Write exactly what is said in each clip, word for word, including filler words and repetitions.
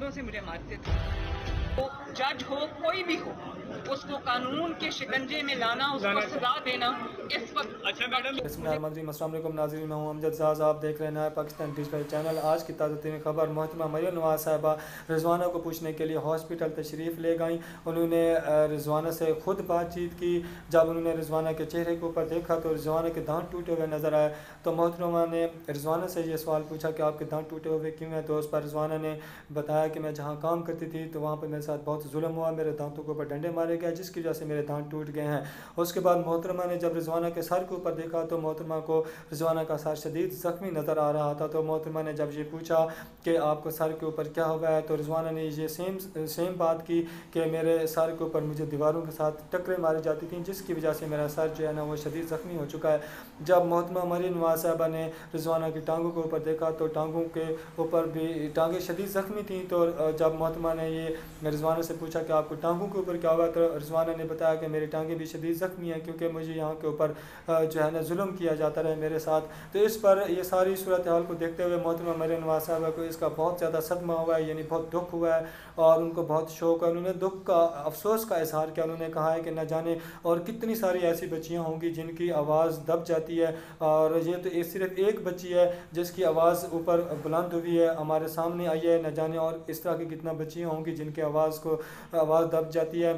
हाथوں سے مجھے مارتے تھے. وہ جج ہو کوئی بھی ہو اس کو قانون کے شکنجے میں لانا, اس کو سزا دینا اس وقت. اچھا میڈم. بسم اللہ الرحمن الرحیم. السلام علیکم ناظرین, میں ہوں امجد زاز, آپ دیکھ رہے ہیں پاکستان ڈیجیٹل چینل. آج کی تازہ ترین خبر, محترمہ مریم نواز صاحبہ رضوانہ کو پوچھنے کے لیے ہاسپٹل تشریف لے گئیں. انہوں نے رضوانہ سے خود بات چیت کی. جب انہوں نے رضوانہ کے چہرے کے اوپر دیکھا تو رضوانہ کے دانت ٹوٹے ہوئے نظر آئے. تو محترمہ نے رضوانہ سے یہ سوال پوچھا کہ آپ کے دانت ٹوٹے ہوئے کیوں ہیں. تو اس پر رضوانہ نے بتایا کہ میں جہاں کام کرتی تھی تو وہاں پر میرے ساتھ بہت ظلم ہوا, میرے دانتوں کے اوپر ڈنڈے مارے گئے جس کی وجہ سے میرے دانت ٹوٹ گئے ہیں. اس کے بعد محترمہ نے جب رضوانہ کے سر کے اوپر دیکھا تو محترمہ کو رضوانہ کا سر شدید زخمی نظر آ رہا تھا. تو محترمہ نے جب یہ پوچھا کہ آپ کو سر کے اوپر کیا ہوا ہے تو رضوانہ نے یہ سیم سیم بات کی کہ میرے سر کے اوپر مجھے دیواروں کے ساتھ ٹکریں ماری جاتی تھیں جس کی وجہ سے میرا سر جو ہے نا وہ شدید زخمی ہو چکا ہے. جب محترمہ مریم نواز صاحبہ نے رضوانہ کی ٹانگوں کے اوپر دیکھا تو ٹانگوں کے اوپر بھی ٹانگیں شدید زخمی تھیں. تو جب محترمہ نے یہ رضوانہ سے پوچھا کہ آپ کو ٹانگوں کے اوپر کیا ہوا تو رضوانہ نے بتایا کہ میری ٹانگیں بھی شدید زخمی ہیں کیونکہ مجھے یہاں کے اوپر جو ہے نا ظلم کیا جاتا رہے میرے ساتھ. تو اس پر یہ ساری صورتحال کو دیکھتے ہوئے محترمہ مریم نواز صاحبہ کو اس کا بہت زیادہ صدمہ ہوا ہے, یعنی بہت دکھ ہوا ہے اور ان کو بہت شوق ہے. انہوں نے دکھ کا افسوس کا اظہار کیا. انہوں نے کہا ہے کہ نہ جانے اور کتنی ساری ایسی بچیاں ہوں گی جن کی آواز دب جاتی ہے, اور یہ تو صرف ایک بچی ہے جس کی آواز اوپر بلند ہوئی ہے, ہمارے سامنے آئی ہے. نہ جانے اور اس طرح کی کتنا بچیاں ہوں گی جن کی آواز کو آواز دب جاتی ہے,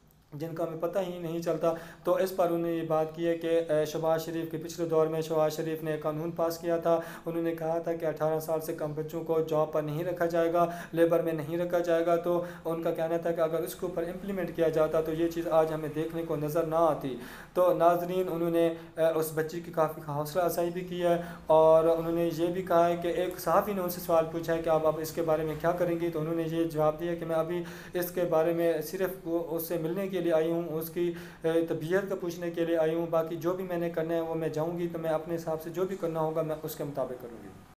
جن کا ہمیں پتہ ہی نہیں چلتا. تو اس پر انہوں نے یہ بات کی ہے کہ شہباز شریف کے پچھلے دور میں شہباز شریف نے قانون پاس کیا تھا. انہوں نے کہا تھا کہ اٹھارہ سال سے کم بچوں کو جاب پر نہیں رکھا جائے گا, لیبر میں نہیں رکھا جائے گا. تو ان کا کہنا تھا کہ اگر اس کے اوپر امپلیمنٹ کیا جاتا تو یہ چیز آج ہمیں دیکھنے کو نظر نہ آتی. تو ناظرین, انہوں نے اس بچی کی کافی حوصلہ افزائی بھی کی ہے اور انہوں نے یہ بھی کہا ہے کہ ایک صحافی نے ان سے سوال پوچھا ہے کہ آپ اب اس کے بارے میں کیا کریں گی, تو انہوں نے یہ جواب دیا کہ میں ابھی اس کے بارے میں صرف اس سے ملنے کے لیے آئی ہوں, اس کی طبیعت کا پوچھنے کے لیے آئی ہوں. باقی جو بھی میں نے کرنا ہے وہ میں جاؤں گی تو میں اپنے حساب سے جو بھی کرنا ہوگا میں اس کے مطابق کروں گی.